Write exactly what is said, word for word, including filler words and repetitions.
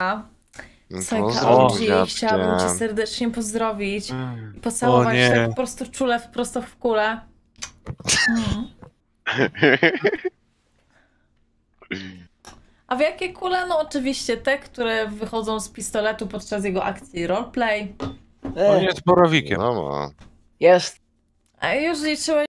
Sojka O G, chciałabym cię serdecznie pozdrowić i pocałować tak po prostu czule prosto w kulę. Mm. A w jakie kule? No oczywiście te, które wychodzą z pistoletu podczas jego akcji roleplay. On jest borowikiem. No, Jest. A już liczyłeś